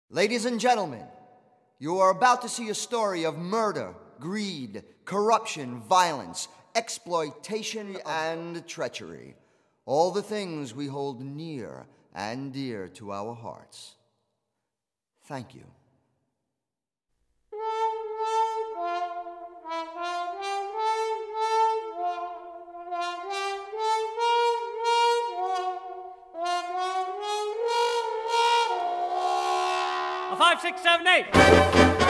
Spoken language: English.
Ladies and gentlemen, you are about to see a story of murder, greed, corruption, violence, exploitation, and treachery. All the things we hold near and dear to our hearts. Thank you. A 5, 6, 7, 8.